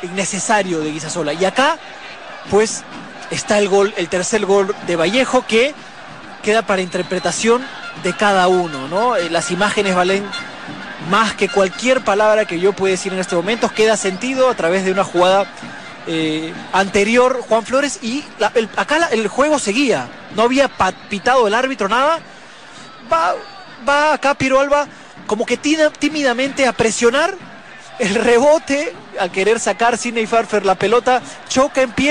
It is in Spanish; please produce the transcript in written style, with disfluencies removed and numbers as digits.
innecesario de Guisasola. Y acá, pues, está el gol, el tercer gol de Vallejo, que queda para interpretación de cada uno, ¿no? Las imágenes valen más que cualquier palabra que yo pueda decir en este momento. Queda sentido a través de una jugada anterior, Juan Flores, y acá el juego seguía. No había pitado el árbitro nada. Va acá Piero Alba como que tímidamente a presionar el rebote, al querer sacar Sidney Farfar la pelota, choca en pie.